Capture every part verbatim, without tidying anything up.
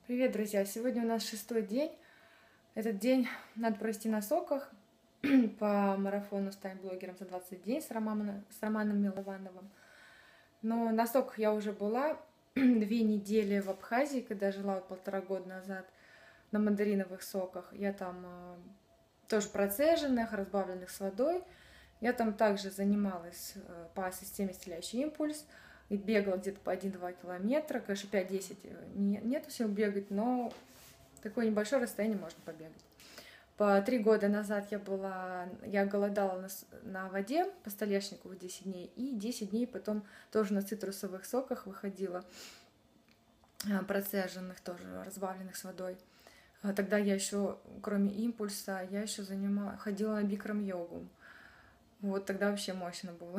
Привет, друзья! Сегодня у нас шестой день. Этот день надо провести на соках по марафону «Стань блогером за двадцать дней» с Романом, с Романом Миловановым. Но на соках я уже была две недели в Абхазии, когда жила вот полтора года назад на мандариновых соках. Я там э, тоже процеженных, разбавленных с водой. Я там также занималась э, по системе «Исцеляющий импульс». И бегала где-то по один-два километра. Конечно, пять-десять не, нету сил бегать, но такое небольшое расстояние можно побегать. По три года назад я была, я голодала на, на воде по Столешникову десять дней, и десять дней потом тоже на цитрусовых соках выходила, процеженных тоже, разбавленных с водой. Тогда я еще, кроме импульса, я еще занимала, ходила на бикрам-йогу. Вот тогда вообще мощно было.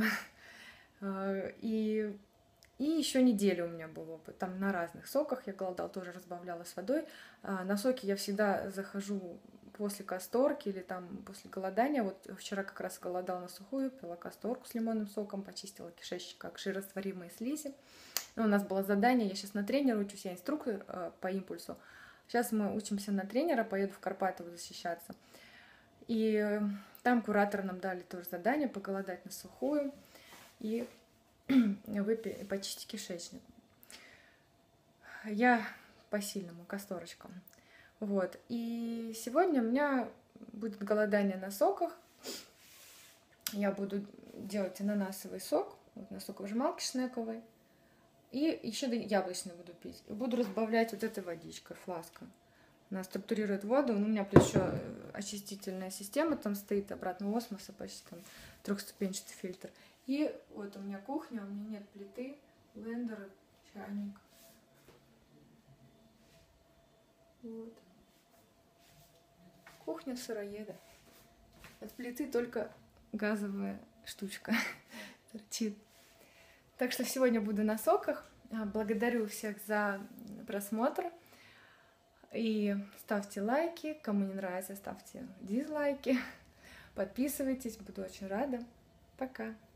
И И еще неделю у меня был опыт. Там на разных соках я голодала, тоже разбавляла с водой. На соки я всегда захожу после касторки или там после голодания. Вот вчера как раз голодала на сухую, пила касторку с лимонным соком, почистила кишечник как жирорастворимые слизи. Ну, у нас было задание, я сейчас на тренера учусь, я инструктор по импульсу. Сейчас мы учимся на тренера, поеду в Карпатово защищаться. И там кураторы нам дали тоже задание поголодать на сухую и выпить, почистить кишечник. Я по сильному, касторочкам. Вот. И сегодня у меня будет голодание на соках. Я буду делать ананасовый сок, вот на соковыжималке шнековой. И еще яблочный буду пить. И буду разбавлять вот этой водичкой, флаской. Она структурирует воду. Ну, у меня плюс еще очистительная система там стоит, обратного осмоса почти, там трехступенчатый фильтр. И вот у меня кухня, у меня нет плиты, блендера, чайник. Вот. Кухня сыроеда. От плиты только газовая штучка торчит. Так что сегодня буду на соках. Благодарю всех за просмотр. И ставьте лайки. Кому не нравится, ставьте дизлайки. Подписывайтесь, буду очень рада. Пока.